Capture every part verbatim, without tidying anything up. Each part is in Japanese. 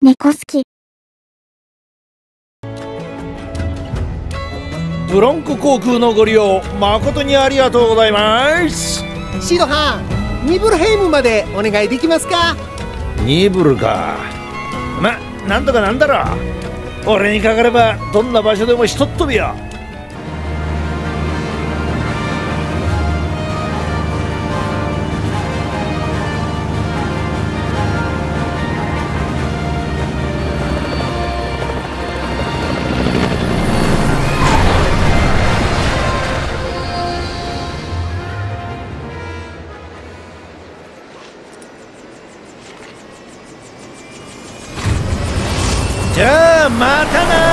猫好き。 ブロンコ航空のご利用誠にありがとうございます。 シドハン、ニブルヘイムまでお願いできますか？ ニブルか。ま、なんとかなんだろう。俺にかかればどんな場所でもひとっ飛びよ。じゃあまたな。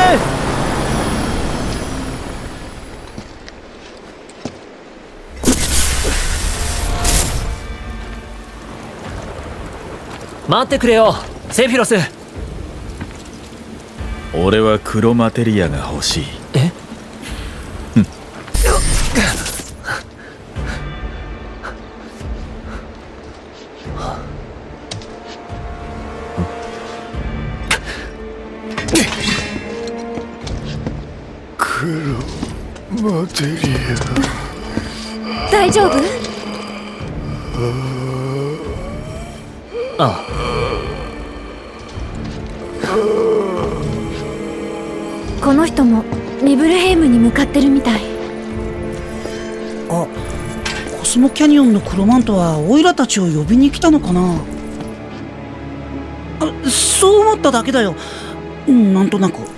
待ってくれよセフィロス。 俺は黒マテリアが欲しい。 え黒マテリア。 大丈夫？ ああ。 この人もニブルヘイムに向かってるみたい。 あ、コスモキャニオンのクロマントはオイラたちを呼びに来たのかな。あ、そう思っただけだよ。なんとなく。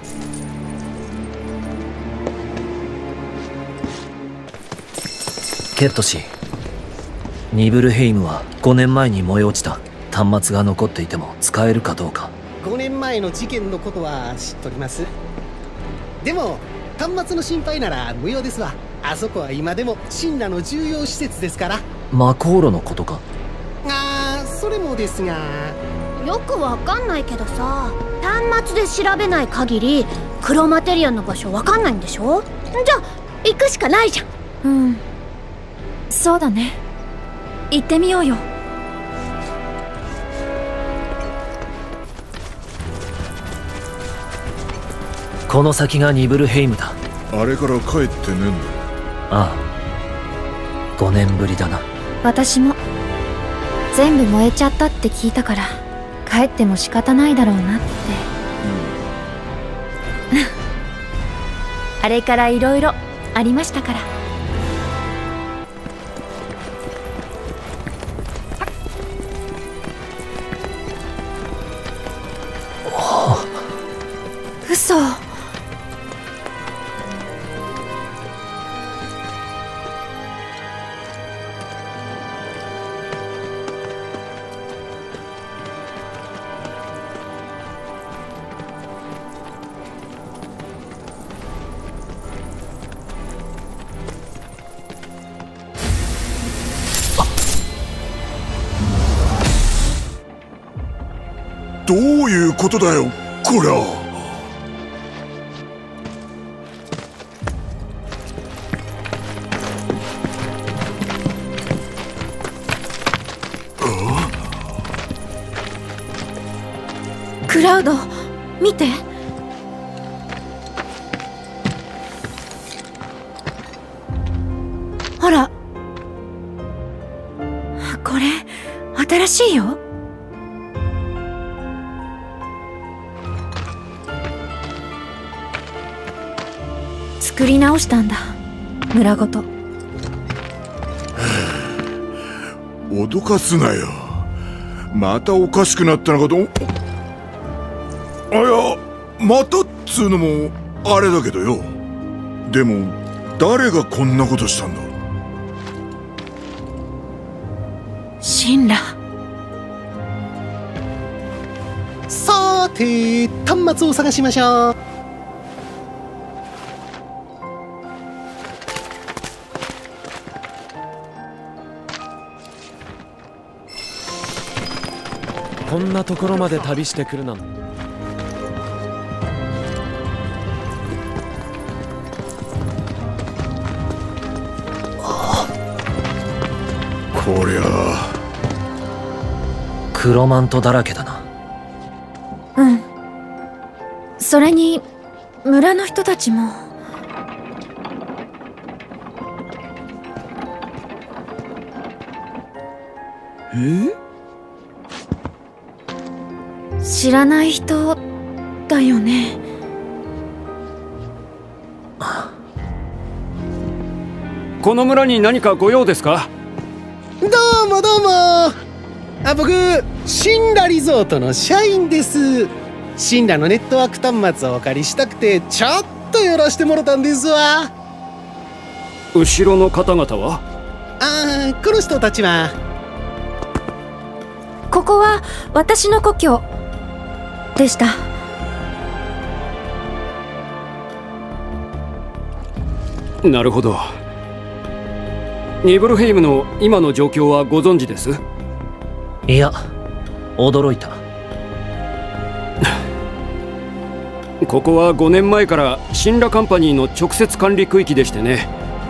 ケット氏、ニブルヘイムはごねんまえに燃え落ちた端末が残っていても使えるかどうか。 ごねんまえの事件のことは知っとります。でも端末の心配なら無用ですわ。あそこは今でも神羅の重要施設ですから。 魔航路のことか。 あー、それもですが。 よくわかんないけどさ、端末で調べない限り黒マテリアの場所わかんないんでしょ？じゃあ行くしかないじゃん。うん、そうだね。行ってみようよ。 この先がニブルヘイムだ。 あれから帰ってねえんだ。 ああ、ごねんぶりだな。 私も全部燃えちゃったって聞いたから帰っても仕方ないだろうなって、うん、あれからいろいろありましたから。嘘。 どういうことだよこりゃ。 クラウド、見て。ほら、これ新しいよ。作り直したんだ、村ごと。 脅かすなよ。またおかしくなったのかと。あ、いや、またっつうのもあれだけどよ。でも誰がこんなことしたんだ？ 神羅。 さーて、端末を探しましょう。 こんなところまで旅してくるなんて。 こりゃあクロマントだらけだな。 うん。それに村の人たちも。 ん？ 知らない人だよね。 この村に何かご用ですか？ どうもどうも。あ、僕シンラリゾートの社員です。シンラのネットワーク端末をお借りしたくてちょっと寄らしてもらったんですわ。 後ろの方々は？ ああ、この人たちは。 ここは私の故郷でした。 なるほど。ニブルヘイムの今の状況はご存知です？ いや、驚いた。 ここはごねんまえからシンラカンパニーの直接管理区域でしてね。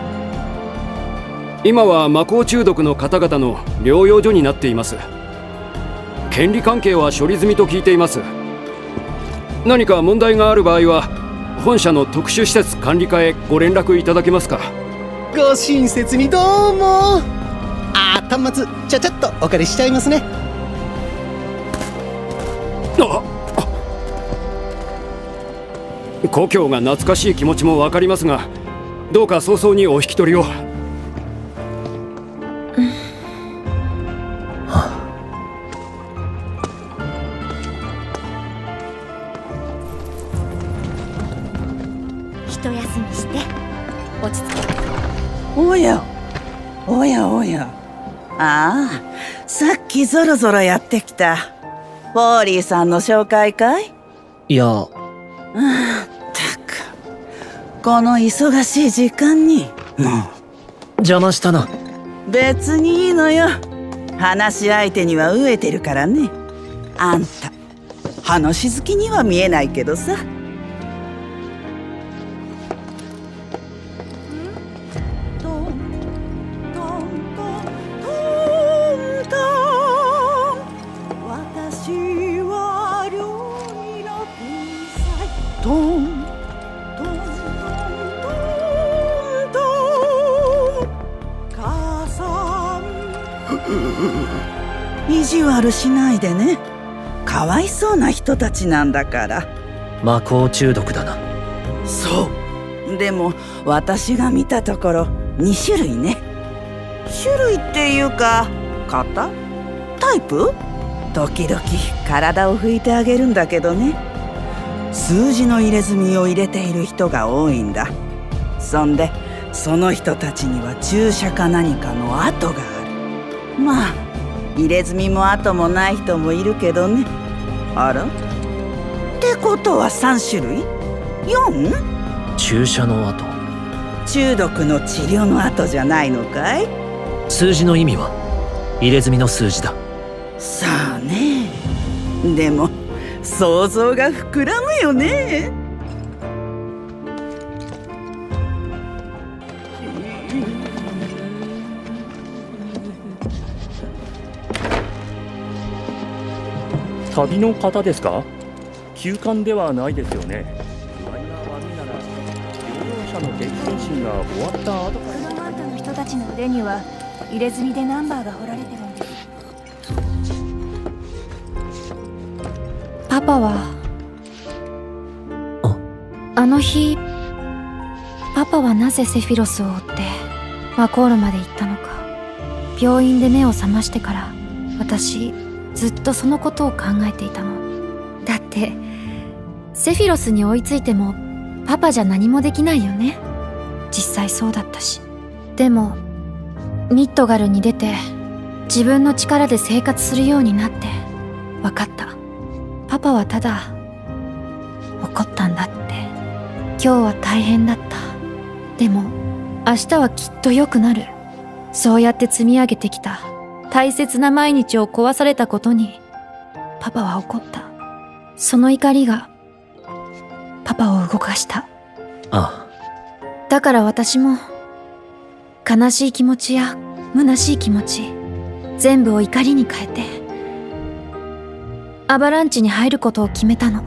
今は魔法中毒の方々の療養所になっています。権利関係は処理済みと聞いています。何か問題がある場合は本社の特殊施設管理課へご連絡いただけますか？ ご親切にどうも。あー、端末ちゃちゃっとお借りしちゃいますね。 あ故郷が懐かしい気持ちも分かりますが、どうか早々にお引き取りを。 一休みして落ち着け。 おやおやおや。ああ、さっきぞろぞろやってきたフォーリーさんの紹介かい？ いや、 ああ、たくこの忙しい時間に。 邪魔したな。 別にいいのよ。話し相手には飢えてるからね。あんた話好きには見えないけどさ。意地悪しないでね。かわいそうな人たちなんだから。 魔法中毒だな。 そう。でも私が見たところに種類ね。種類っていうか型？タイプ？時々体を拭いてあげるんだけどね。数字の入れ墨を入れている人が多いんだ。そんでその人たちには注射か何かの跡がある。まあ入れ墨も跡もない人もいるけどね。あら？ってことはさん種類？ よん？ 注射の跡？ 中毒の治療の跡じゃないのかい？ 数字の意味は入れ墨の数字だ。 さあね。でも想像が膨らむよね。 旅の方ですか？休館ではないですよね。具合が悪いなら療養者の定期検診が終わった後から。 クロマントの人たちの腕には入れ墨でナンバーが彫られてるんです。パパはあの日、パパはなぜセフィロスを追ってマコールまで行ったのか。病院で目を覚ましてから私ずっとそのことを考えていたの。だってセフィロスに追いついてもパパじゃ何もできないよね。実際そうだったし。でもミッドガルに出て自分の力で生活するようになって分かった。パパはただ怒ったんだって。今日は大変だった。でも明日はきっと良くなる。そうやって積み上げてきた大切な毎日を壊されたことにパパは怒った。その怒りがパパを動かした。 ああ。 だから私も悲しい気持ちや虚しい気持ち全部を怒りに変えてアバランチに入ることを決めたの。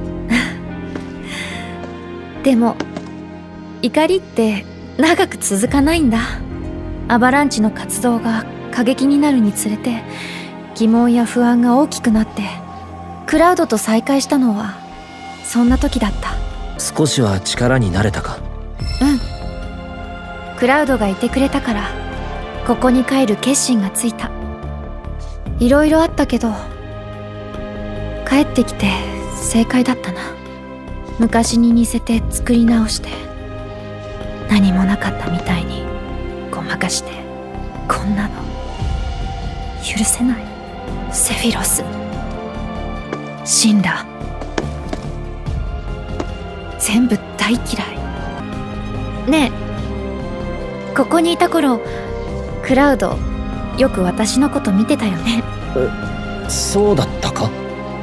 でも怒りって長く続かないんだ。アバランチの活動が過激になるにつれて疑問や不安が大きくなって、クラウドと再会したのはそんな時だった。 少しは力になれたか？ うん。クラウドがいてくれたからここに帰る決心がついた。いろいろあったけど帰ってきて正解だったな。昔に似せて作り直して、何もなかったみたいにごまかして、こんなの許せない。セフィロス、シンラ、全部大嫌い。ねえ、ここにいた頃クラウドよく私のこと見てたよね。 え、そうだったか？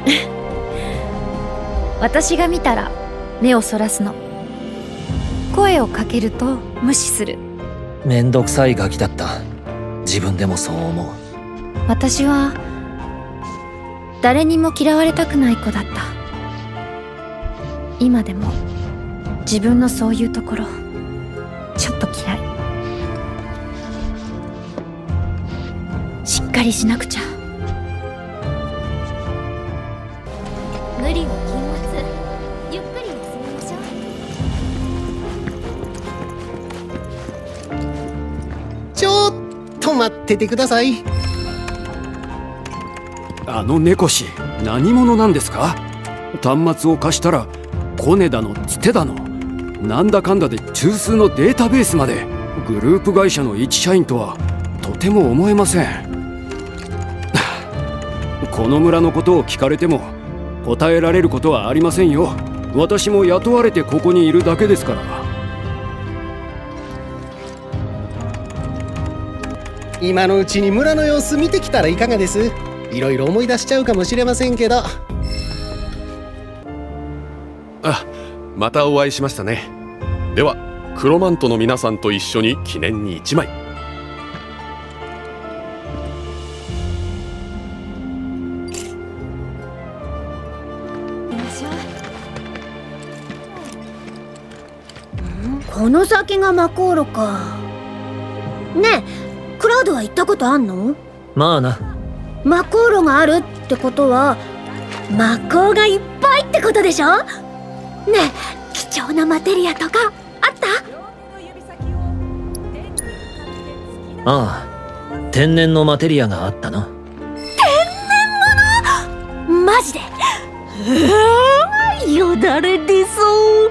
私が見たら目をそらすの。声をかけると無視する。 めんどくさいガキだった。自分でもそう思う。 私は誰にも嫌われたくない子だった。今でも自分のそういうところちょっと嫌い。しっかりしなくちゃ。 無理を禁物、ゆっくり休みましょう。 ちょっと待っててください。 あの猫氏何者なんですか？端末を貸したらコネだのつてだの、なんだかんだで中枢のデータベースまで。グループ会社の一社員とはとても思えません。この村のことを聞かれても答えられることはありませんよ。私も雇われてここにいるだけですから。 今のうちに村の様子見てきたらいかがです？いろいろ思い出しちゃうかもしれませんけど。 あ、またお会いしましたね。ではクロマントの皆さんと一緒に記念に一枚。 この先がマコーロか。ねえ、クラウドは行ったことあんの？ まあな。 マコーロがあるってことは魔法がいっぱいってことでしょ？ねえ、貴重なマテリアとかあった？ ああ、天然のマテリアがあったな。 天然物？マジで？うわ、よだれ出そう。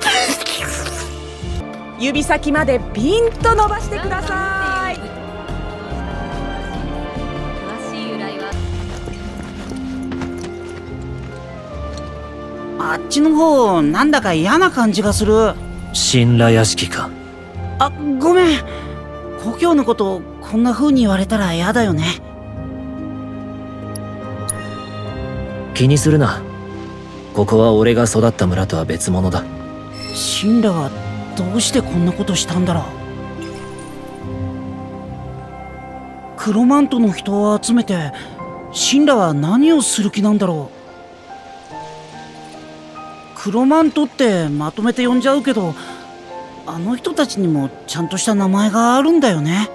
指先までピンと伸ばしてください。 あっちの方なんだか嫌な感じがする。 神羅屋敷か。 あ、ごめん。故郷のことこんな風に言われたら嫌だよね。 気にするな。ここは俺が育った村とは別物だ。 神羅はどうしてこんなことしたんだろう。クロマントの人を集めて神羅は何をする気なんだろう。クロマントってまとめて呼んじゃうけど、あの人たちにもちゃんとした名前があるんだよね。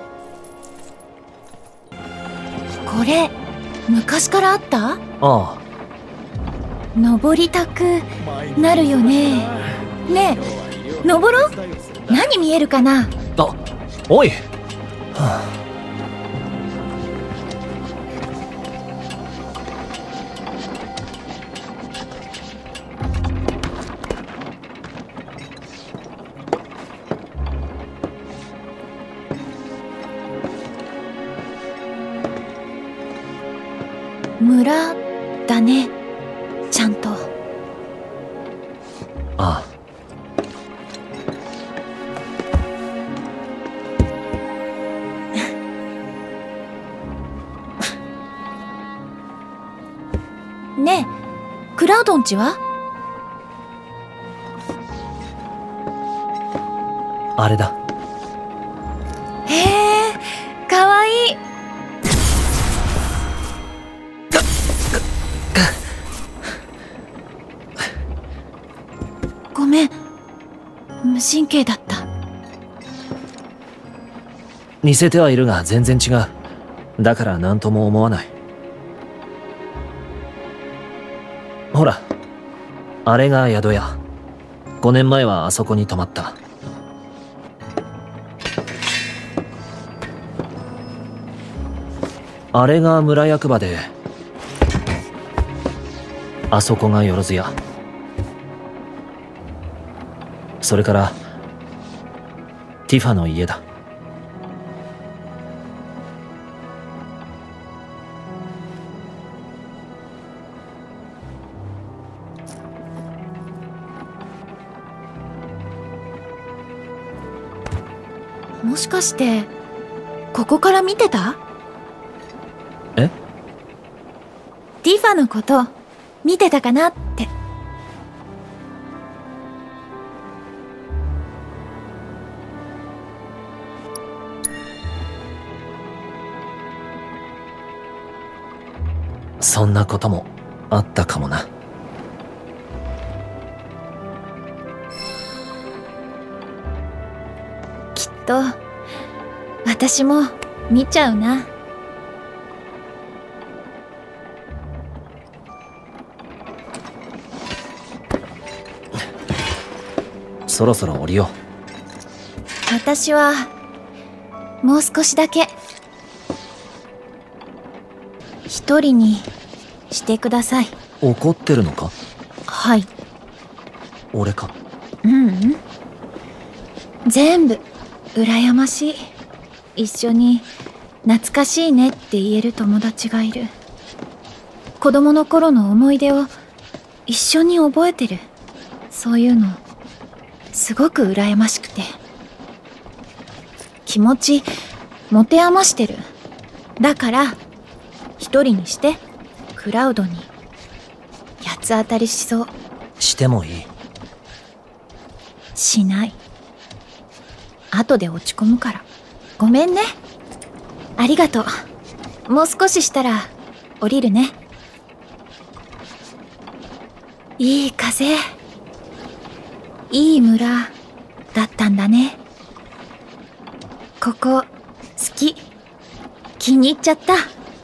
これ昔からあった？ ああ。 登りたくなるよね。ねえ、登ろう。何見えるかな？ あ、おい。はあ、 村だね、ちゃんと。 ああ。 ねえ、クラウドンチは？ あれだ。 へえ、かわいい。 ごめん。無神経だった。 似せてはいるが全然違う。だから何とも思わない。ほら、あれが宿屋。ごねんまえはあそこに泊まった。あれが村役場で、あそこがよろず屋。それからティファの家だ。 もしかしてここから見てた？ え？ ティファのこと見てたかなって。 そんなこともあったかもな。 きっと私も見ちゃうな。 そろそろ降りよう。私はもう少しだけ一人にしてください。 怒ってるのか？ はい。 俺か？ ううん。全部羨ましい。一緒に懐かしいねって言える友達がいる。子供の頃の思い出を一緒に覚えてる。そういうのすごく羨ましくて、気持ち持て余してる。だから一人にして。クラウドに八つ当たりしそう。 してもいい？ しない。後で落ち込むから。ごめんね。ありがとう。もう少ししたら降りるね。いい風、いい村だったんだね。ここ好き。気に入っちゃった。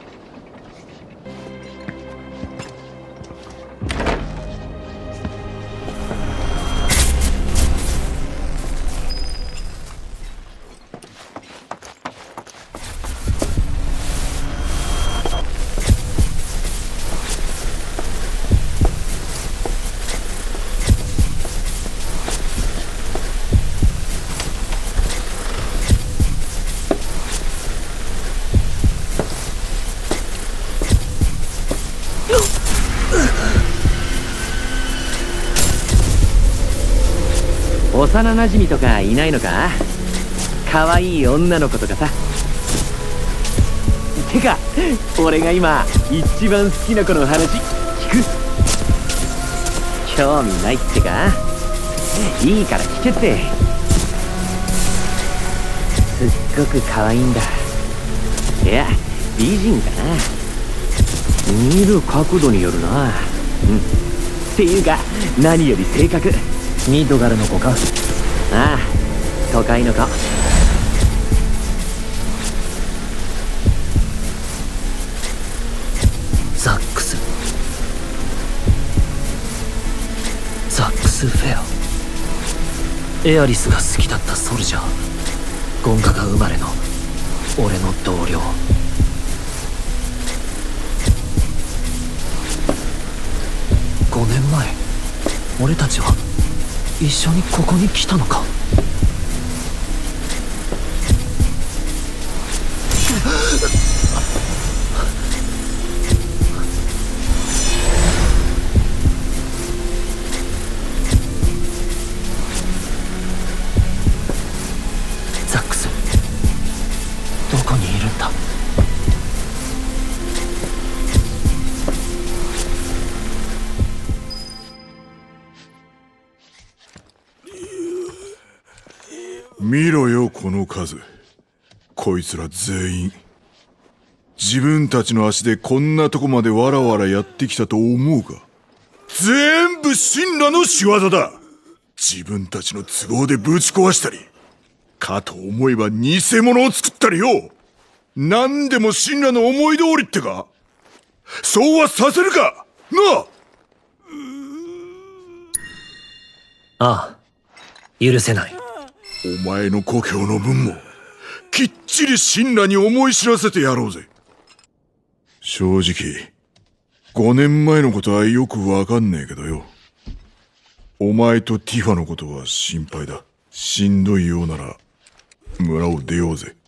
幼なじみとかいないのか？可愛い女の子とかさ。てか俺が今一番好きな子の話聞く？興味ないってか？いいから聞けって。すっごく可愛いんだ。いや美人かな。見る角度によるな。うん。っていうか何より性格。 ミッドガルの子か？ ああ、都会の子。 ザックスザックスフェア。エアリスが好きだったソルジャー。ゴンガが生まれの俺の同僚。ごねんまえ俺たちは一緒にここに来たのか？ザックス、どこにいるんだ？ 見ろよこの数。こいつら全員自分たちの足でこんなとこまでわらわらやってきたと思うか？全部神羅の仕業だ。 自分たちの都合でぶち壊したり、かと思えば偽物を作ったりよ。何でも神羅の思い通りってか。そうはさせるかなあ。ああ、許せない。 お前の故郷の分もきっちり神羅に思い知らせてやろうぜ。正直ごねんまえのことはよくわかんねえけどよ。お前とティファのことは心配だ。しんどいようなら村を出ようぜ。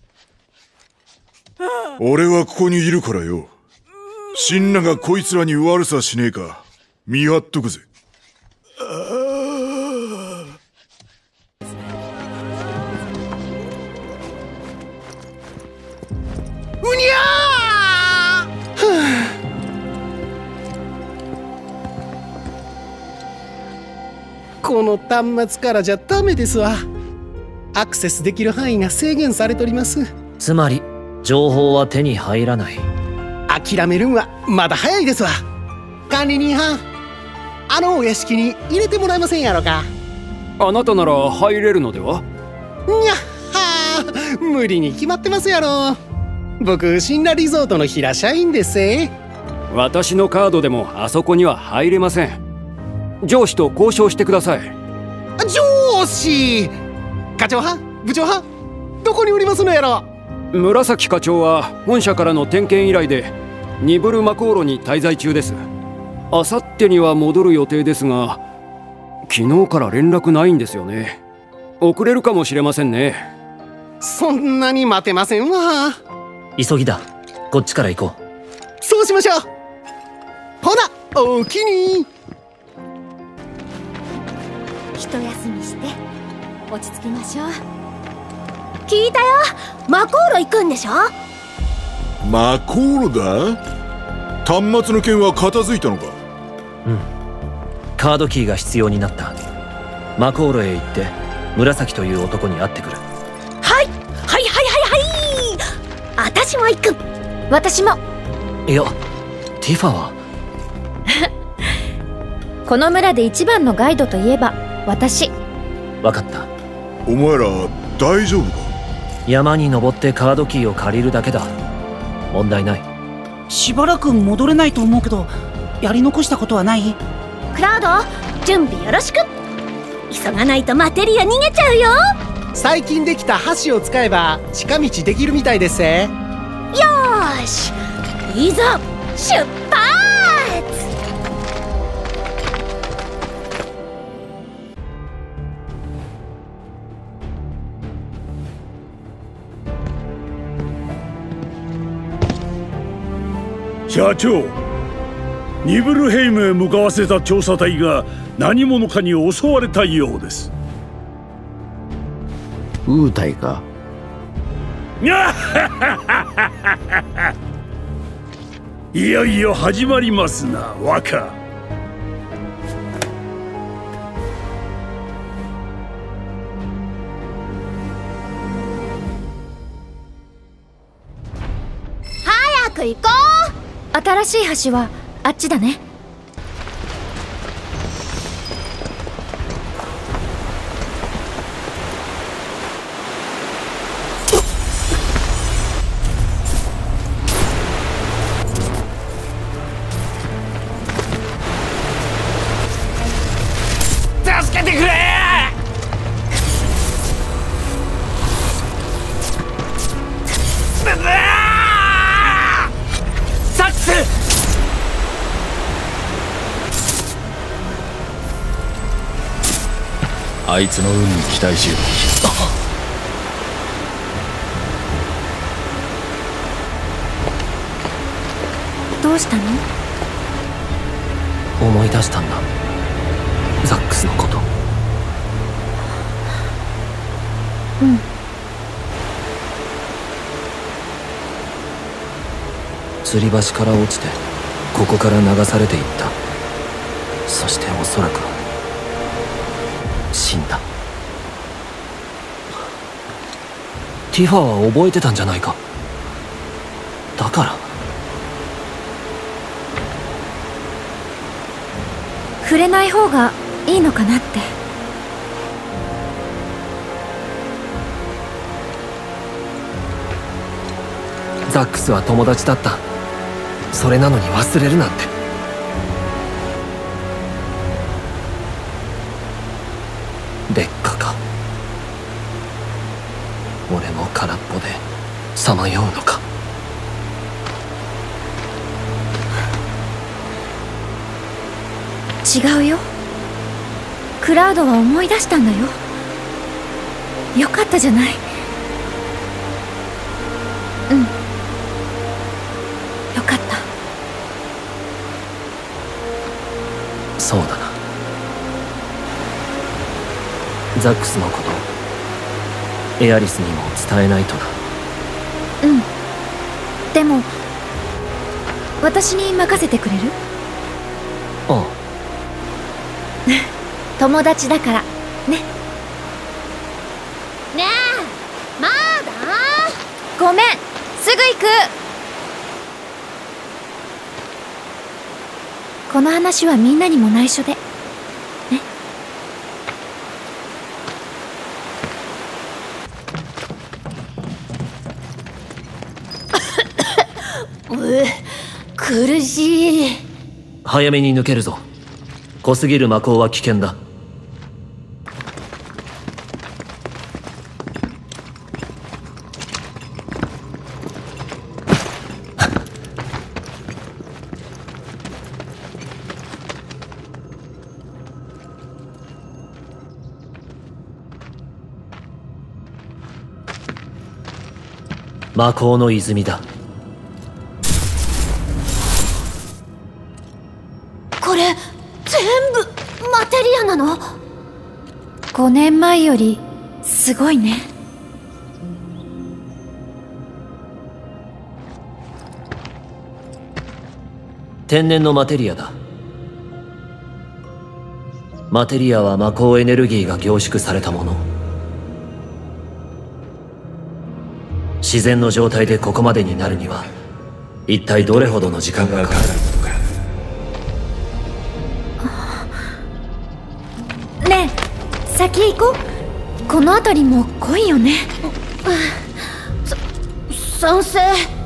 俺はここにいるからよ。神羅がこいつらに悪さしねえか見張っとくぜ。 うにゃーこの端末からじゃダメですわ。アクセスできる範囲が制限されております。 つまり情報は手に入らない。 諦めるんはまだ早いですわ。管理人はん、あのお屋敷に入れてもらえませんやろか。 あなたなら入れるのでは。 にゃっはー、無理に決まってますやろ。僕神羅リゾートの平社員ですせ。 私のカードでもあそこには入れません。上司と交渉してください。 上司、課長は部長はどこにおりますのやろ。 紫課長は本社からの点検依頼でニブルマコーロに滞在中です。あさってには戻る予定ですが、昨日から連絡ないんですよね。遅れるかもしれませんね。 そんなに待てませんわ。 急ぎだ。こっちから行こう。 そうしましょう。ほなおおきに。 一休みして落ち着きましょう。聞いたよ、マコーロ行くんでしょ。 マコーロだ。端末の件は片付いたのか。 うん、カードキーが必要になった。マコーロへ行って紫という男に会ってくる。 はい、はいはいはいはい。私も行く。 私も。 いや、ティファはこの村で一番のガイドといえば私。 分かった。 お前ら大丈夫か。 山に登ってカードキーを借りるだけだ。問題ない。 しばらく戻れないと思うけど、やり残したことはない？ クラウド、準備よろしく。急がないとマテリア逃げちゃうよ。 最近できた橋を使えば近道できるみたいですせ。よーし、いざ出発。 社長、ニブルヘイムへ向かわせた調査隊が何者かに襲われたようです。 ウータイか。 いよいよ始まりますな、若。 早く行こう。 新しい橋はあっちだね。 助けてくれ。サックス。 あいつの運に期待しよう。 どうしたの？ 思い出したんだ、ザックスのこと。 うん。 吊り橋から落ちてここから流されていった。そしておそらく死んだ。ティファは覚えてたんじゃないか。だから触れない方がいいのかなって。 ザックスは友達だった。それなのに忘れるなんて。劣化か。俺も空っぽでさまようのか。 違うよ。クラウドは思い出したんだよ。よかったじゃない。うん、よかった。 そうだな。ザックスのことエアリスにも伝えないとな。 うん。でも私に任せてくれる？ ああ。 友達だからね。 ねえ、まだ？ ごめん、すぐ行く。この話はみんなにも内緒でね。 う苦しい。 早めに抜けるぞ。濃すぎる魔法は危険だ。魔法の泉だ。 これ全部マテリアなの？ ごねんまえよりすごいね。 天然のマテリアだ。マテリアは魔法エネルギーが凝縮されたもの。自然の状態でここまでになるには一体どれほどの時間がかかるのか。 ねえ、先行こう。この辺りも濃いよね。 さ賛成。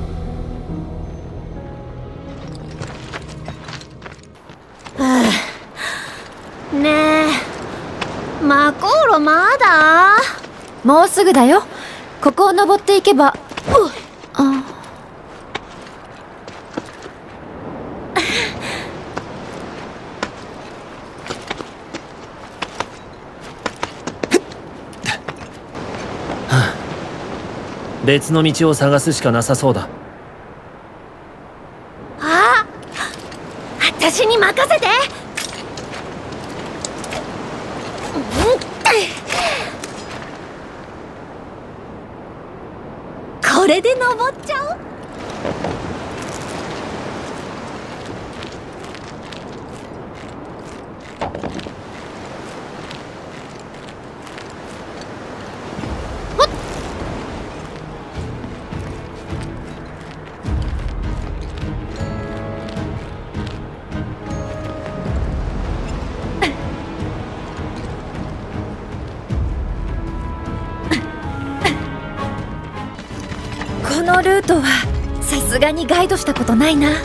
ねえ、マコーロまだ？ もうすぐだよ。ここを登っていけば。あ別の道を探すしかなさそうだ。 あ、私に任せて。これで登っちゃおう。 このルートはさすがにガイドしたことないな。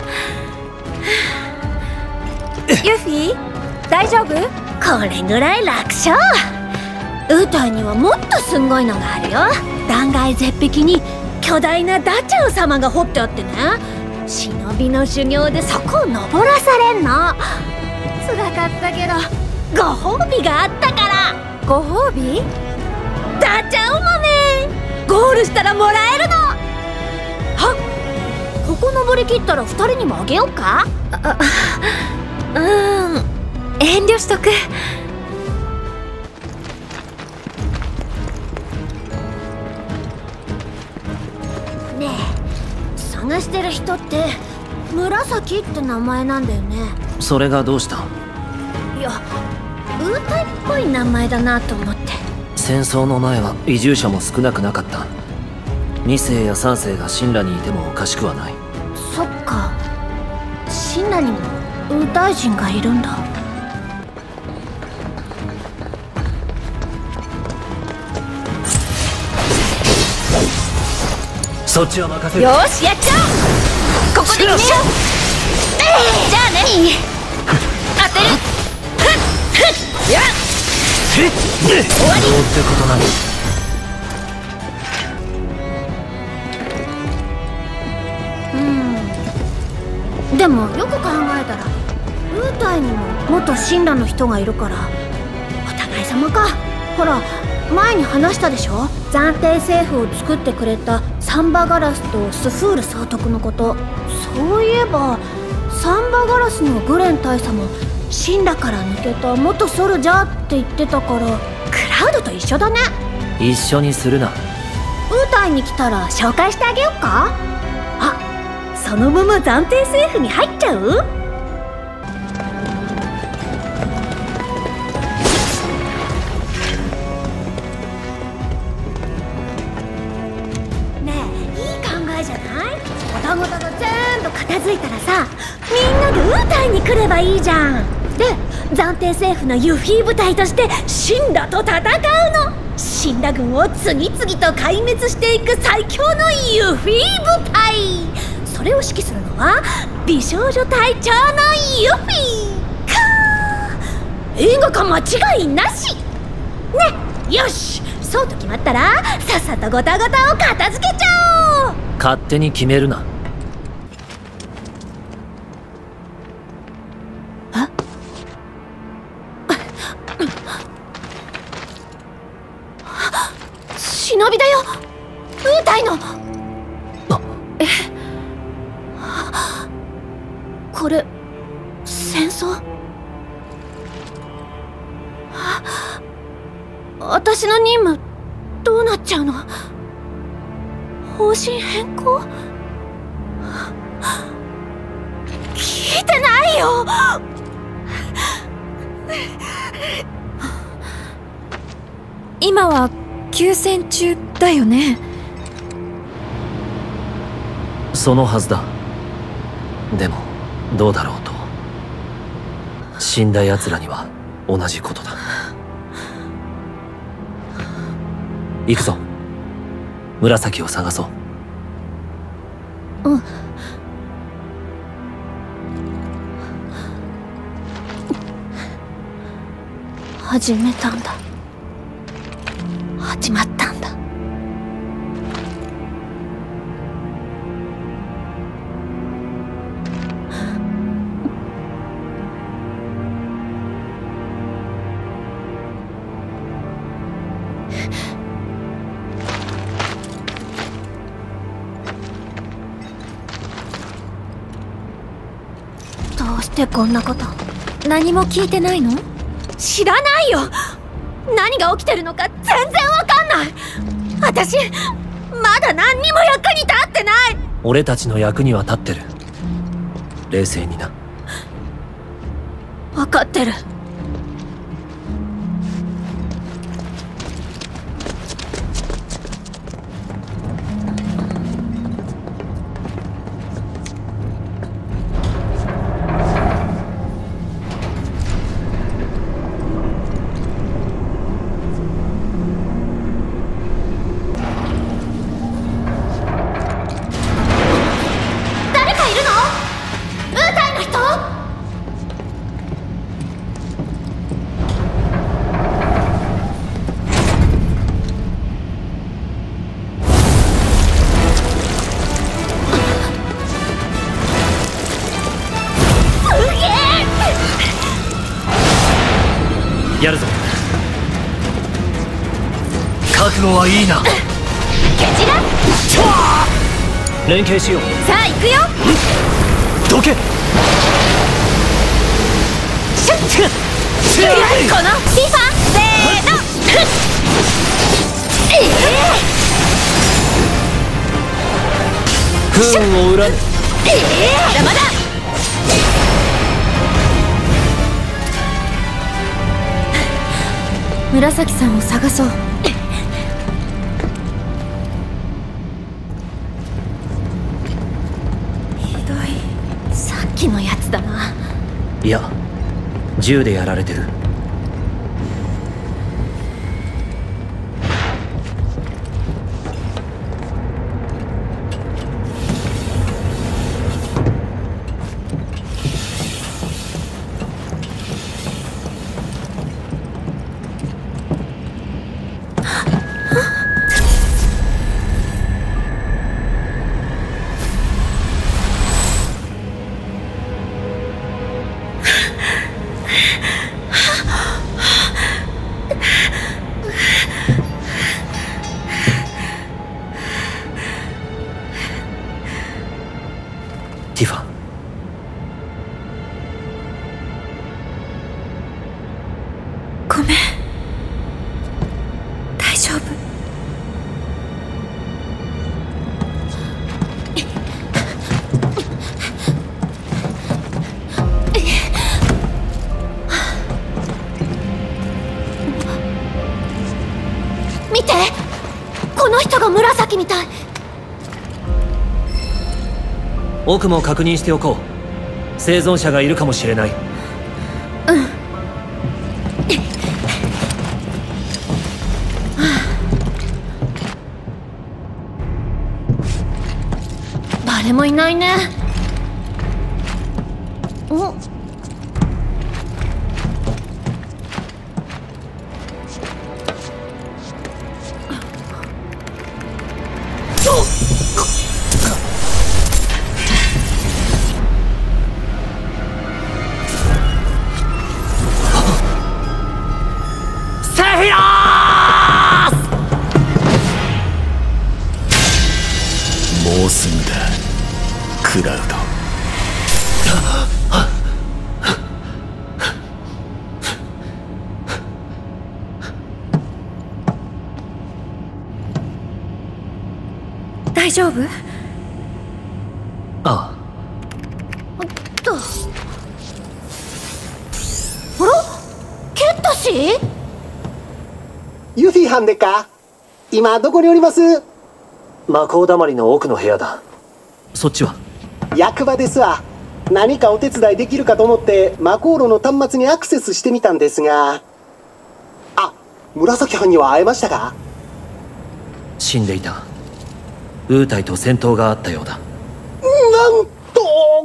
ユフィ、大丈夫？ これぐらい楽勝。ウタイにはもっとすんごいのがあるよ。断崖絶壁に巨大なダチャウ様が掘ってあってね、忍びの修行でそこを登らされんの。辛かったけどご褒美があったから。 ご褒美？ ダチャウ豆ゴールしたらもらえるの。はっ、ここ登りきったらふたりにもあげようか。 あ、うーん、遠慮しとく。 ねえ、探してる人って紫って名前なんだよね。 それがどうした？ いや、ウータイっぽい名前だなと思って。 戦争の前は移住者も少なくなかった。に世やさん世が神羅にいてもおかしくはない。 そっか、神羅にもウータイ人がいるんだ。 そっちは任せる。 よーしやっちゃおう。ここで決めよう。じゃあね。当てる。やっ終わりってことなの。 うん。でもよく考えたらウータイにも元神羅の人がいるからお互い様か。ほら前に話したでしょ、暫定政府を作ってくれたサンバガラスとスフール総督のこと。そういえばサンバガラスのグレン大佐も神羅から抜けた元ソルジャーって言ってたから、クラウドと一緒だね。 一緒にするな。 ウータイに来たら紹介してあげようか。あ、そのまま暫定政府に入っちゃう？ごとが全部片付いたらさ、みんなでウータイに来ればいいじゃん。で暫定政府のユフィ部隊として神羅と戦うの。神羅軍を次々と壊滅していく最強のユフィ部隊。それを指揮するのは美少女隊長のユフィかー。映画化間違いなしね。よし、そうと決まったらさっさとごたごたを片付けちゃおう。 勝手に決めるな。 忍びだよ、ウータイの。え、これ戦争？私の任務どうなっちゃうの？方針変更？聞いてないよ。 今は休戦中だよね。 そのはずだ。でもどうだろうと、死んだ奴らには同じことだ。行くぞ。紫を探そう。 うん。始めたんだ。始まったんだ。どうしてこんなこと。 何も聞いてないの？ 知らないよ。何が起きてるのか全然わかんない。私まだ何にも役に立ってない。 俺たちの役には立ってる。冷静にな。 分かってる。 やるぞ。覚悟はいいな。 ケチラ連携しよう。 さあ行くよ。 どけ。 シュッシュッこのリファせーの。ええ不運を恨む。 ええまだまだ。 紫さんを探そう。 ひどい。さっきのやつだな。 いや、銃でやられてる。 ティファ、 ごめん。大丈夫？ 見て、この人が紫みたい。 奥も確認しておこう。生存者がいるかもしれない。 うん。誰もいないね。おっ、 もうすぐだ、クラウド。 大丈夫？ ああ。 と、あら、ケッタシー？ ユフィはんでっか？今どこにおります？ 魔法だまりの奥の部屋だ。そっちは？ 役場ですわ。何かお手伝いできるかと思って魔航路の端末にアクセスしてみたんですが。あ、紫班には会えましたか？ 死んでいた。ウータイと戦闘があったようだ。 なんと、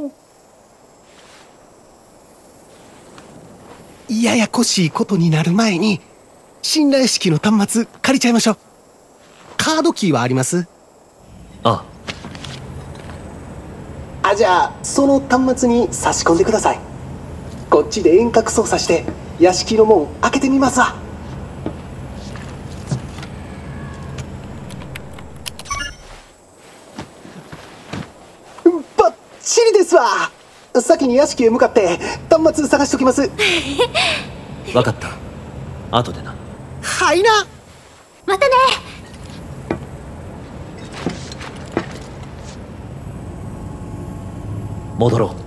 ややこしいことになる前に信頼式の端末借りちゃいましょう。カードキーはあります？ ああ。じゃあその端末に差し込んでください。こっちで遠隔操作して屋敷の門開けてみますわ。バッチリですわ。先に屋敷へ向かって端末探しときます。 分かった。後でな。 はいな。 またね。 戻ろう。